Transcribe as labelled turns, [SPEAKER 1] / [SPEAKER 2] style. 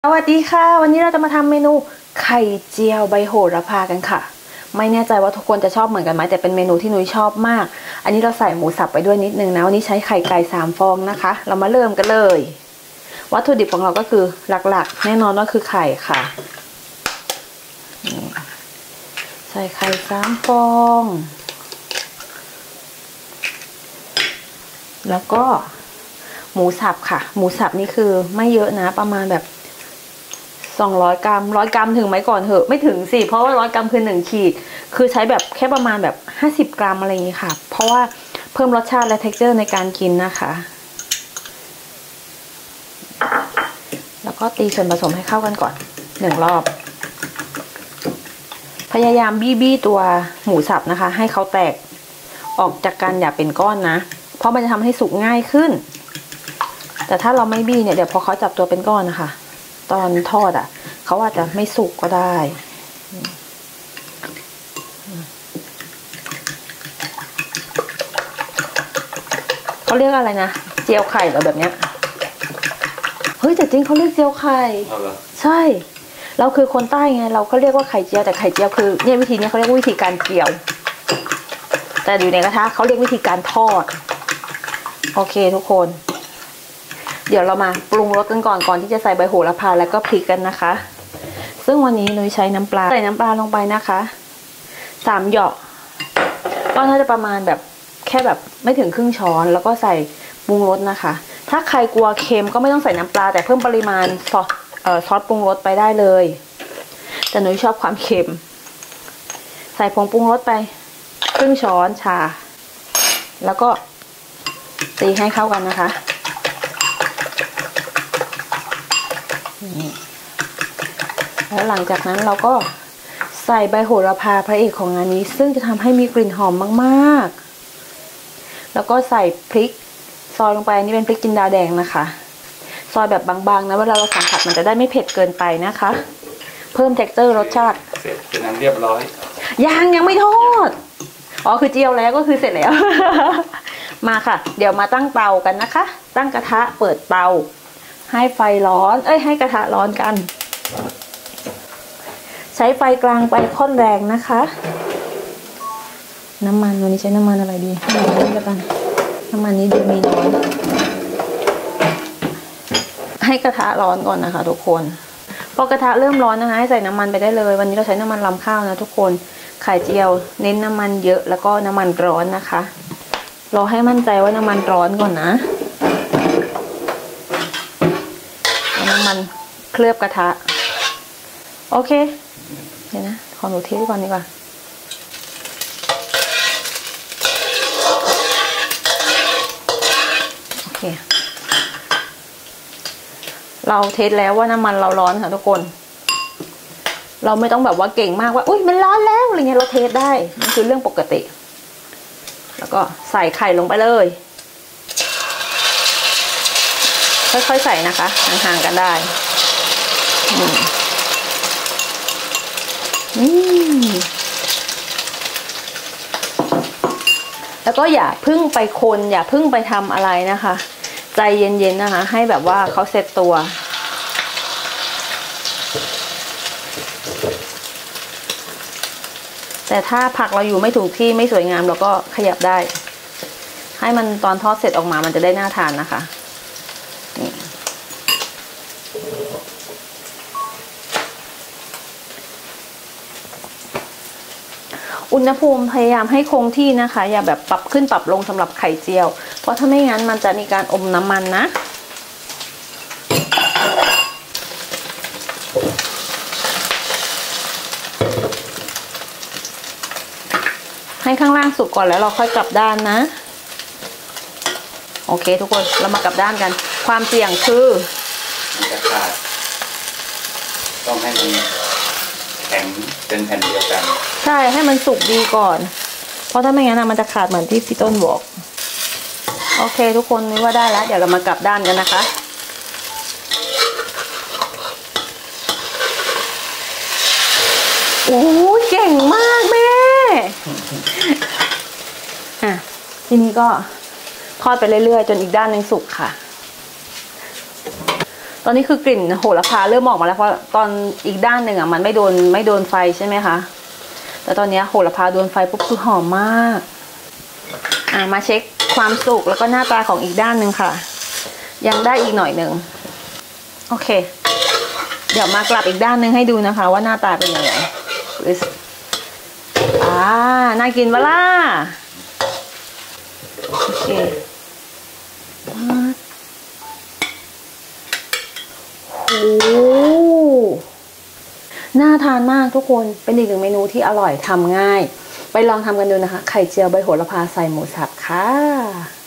[SPEAKER 1] สวัสดีค่ะวันนี้เราจะมาทำเมนูไข่เจียวใบโหระพากันค่ะไม่แน่ใจว่าทุกคนจะชอบเหมือนกันไหมแต่เป็นเมนูที่นุ้ยชอบมากอันนี้เราใส่หมูสับไปด้วยนิดนึงนะวันนี้ใช้ไข่ไก่3 ฟองนะคะเรามาเริ่มกันเลยวัตถุดิบของเราก็คือหลักๆแน่นอนว่าคือไข่ค่ะใส่ไข่3 ฟองแล้วก็หมูสับค่ะหมูสับนี่คือไม่เยอะนะประมาณแบบ200 กรัม100 กรัมถึงไหมก่อนเถอะไม่ถึงสิเพราะว่า100 กรัมคือ1 ขีดคือใช้แบบแค่ประมาณแบบ50 กรัมอะไรอย่างนี้ค่ะเพราะว่าเพิ่มรสชาติและ texture ในการกินนะคะแล้วก็ตีส่วนผสมให้เข้ากันก่อน1 รอบพยายามบี้ตัวหมูสับนะคะให้เขาแตกออกจากกันอย่าเป็นก้อนนะเพราะมันจะทำให้สุกง่ายขึ้นแต่ถ้าเราไม่บี้เนี่ยเดี๋ยวพอเขาจับตัวเป็นก้อนนะคะตอนทอดอ่ะเขาอาจจะไม่สุกก็ได้เขาเรียกอะไรนะเจียวไข่หรือแบบเนี้ยเฮ้ยแต่จริงเขาเรียกเจียวไข่ใช่เราคือคนใต้ไงเราก็เรียกว่าไข่เจียวแต่ไข่เจียวคือเนี่ยวิธีนี้เขาเรียกวิธีการเจียวแต่อยู่ในกระทะเขาเรียกวิธีการทอดโอเคทุกคนเดี๋ยวเรามาปรุงรสกันก่อนที่จะใส่ใบโหระพาแล้วก็พริกกันนะคะซึ่งวันนี้นุ้ยใช้น้ำปลาใส่น้ำปลาลงไปนะคะ3 หยอกก็น่าจะประมาณแบบแค่แบบไม่ถึงครึ่งช้อนแล้วก็ใส่ปรุงรสนะคะถ้าใครกลัวเค็มก็ไม่ต้องใส่น้ำปลาแต่เพิ่มปริมาณซอสปรุงรสไปได้เลยแต่นุ้ยชอบความเค็มใส่ผงปรุงรสไปครึ่งช้อนชาแล้วก็ตีให้เข้ากันนะคะแล้วหลังจากนั้นเราก็ใส่ใบโหระพาพระเอกของงานนี้ซึ่งจะทำให้มีกลิ่นหอมมากๆแล้วก็ใส่พริกซอยลงไปนี่เป็นพริกจินดาแดงนะคะซอยแบบบางๆนะเวลาเราสัมผัสมันจะได้ไม่เผ็ดเกินไปนะคะเพิ่ม texture รสชาติ
[SPEAKER 2] เสร็จเป็นอันเรียบร้อย
[SPEAKER 1] ยังไม่ทอดอ๋อคือเจียวแล้วก็คือเสร็จแล้ว มาค่ะเดี๋ยวมาตั้งเตากันนะคะตั้งกระทะเปิดเตาให้ไฟร้อนให้กระทะร้อนกันใช้ไฟกลางไปค่อนแรงนะคะน้ำมันวันนี้ใช้น้ำมันอะไรดีน้ำมันนี้แล้วกันน้ำมันนี้ดูมีน้อยให้กระทะร้อนก่อนนะคะทุกคนพอกระทะเริ่มร้อนนะคะให้ใส่น้ำมันไปได้เลยวันนี้เราใช้น้ำมันรำข้าวนะทุกคนไข่เจียวเน้นน้ำมันเยอะแล้วก็น้ำมันร้อนนะคะเราให้มั่นใจว่าน้ำมันร้อนก่อนนะน้ำมันเคลือบกระทะโอเคเดี๋ยวนะขอหนูเทก่อนดีกว่าโอเคเราเทสแล้วว่าน้ำมันเราร้อนค่ะทุกคนเราไม่ต้องแบบว่าเก่งมากว่าอุ้ยมันร้อนแล้วอะไรเงี้ยเราเทสได้นี่คือเรื่องปกติแล้วก็ใส่ไข่ลงไปเลยค่อยๆใส่นะคะห่างๆกันได้แล้วก็อย่าพึ่งไปคนอย่าพึ่งไปทำอะไรนะคะใจเย็นๆนะคะให้แบบว่าเขาเซตตัวแต่ถ้าผักเราอยู่ไม่ถูกที่ไม่สวยงามเราก็ขยับได้ให้มันตอนทอดเสร็จออกมามันจะได้น่าทานนะคะอุณหภูมิพยายามให้คงที่นะคะอย่าแบบปรับขึ้นปรับลงสำหรับไข่เจียวเพราะถ้าไม่งั้นมันจะมีการอมน้ำมันนะให้ข้างล่างสุกก่อนแล้วเราค่อยกลับด้านนะโอเคทุกคนเรามากลับด้านกันความเสี่ยงคือ
[SPEAKER 2] มันจะขาดต้องให้มันแข็งเป็นแผ่นเดียวกัน
[SPEAKER 1] ใช่ให้มันสุกดีก่อนเพราะถ้าไม่งั้นมันจะขาดเหมือนที่พี่ต้นบอกโอเคทุกคนนึกว่าได้แล้วเดี๋ยวเรามากลับด้านกันนะคะโอ้ยเก่งมากแม่ทีนี้ก็ทอดไปเรื่อยๆจนอีกด้านหนึ่งสุกค่ะตอนนี้คือกลิ่นโหระพาเริ่มออกมาแล้วเพราะตอนอีกด้านหนึ่งอ่ะมันไม่โดนไฟใช่ไหมคะแต่ตอนนี้โหระพาโดนไฟปุ๊บคือหอมมากมาเช็คความสุกแล้วก็หน้าตาของอีกด้านหนึ่งค่ะยังได้อีกหน่อยหนึ่งโอเคเดี๋ยวมากลับอีกด้านหนึ่งให้ดูนะคะว่าหน้าตาเป็นยังไงน่ากินปะล่ะโอเคโอ้น่าทานมากทุกคนเป็นอีกหนึ่งเมนูที่อร่อยทำง่ายไปลองทำกันดูนะคะไข่เจียวใบโหระพาใส่หมูสับค่ะ